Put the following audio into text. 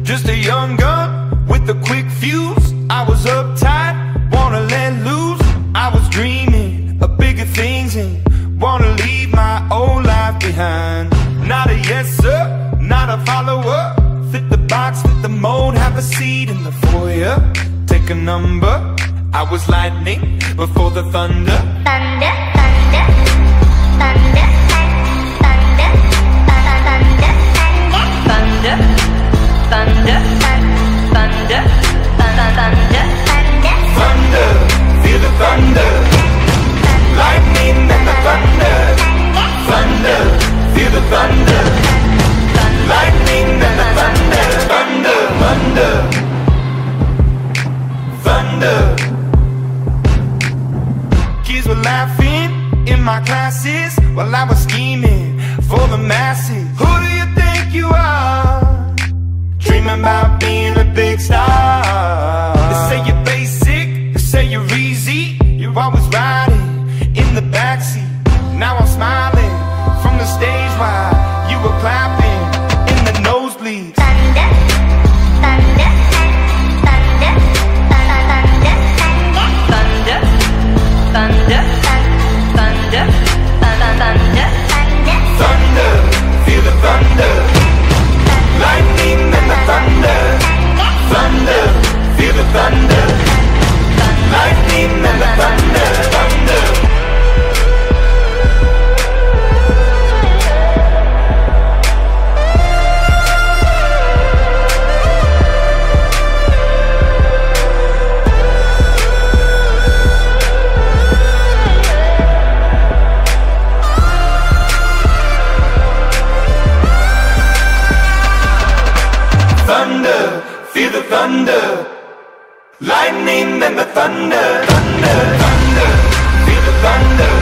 Just a young gun with a quick fuse. I was uptight, wanna let loose. I was dreaming of bigger things and wanna leave my old life behind. Not a yes sir, not a follower. Fit the box, fit the mold, have a seat in the foyer. Take a number. I was lightning before the thunder. Thunder, thunder, thunder, thunder, thunder, thunder, thunder, thunder, thunder, thunder, feel the thunder. Lightning and the thunder. Thunder, feel the thunder. Lightning and the thunder. Thunder, thunder, thunder. Kids were laughing in my classes while I was scheming for the masses. Who do you think you are? Dreaming about being a big star. They say you're basic, they say you're easy. You're always riding in the backseat. Now I'm smiling from the stage while you were clapping in the nosebleeds. thunder, thunder, thunder, thunder, thunder, thunder, thunder, thunder, Thunder, feel the thunder. Lightning and the thunder. Thunder, feel the thunder. Lightning and the thunder. Thunder. Thunder, feel the thunder. Lightning and the thunder. Thunder, thunder, feel the thunder.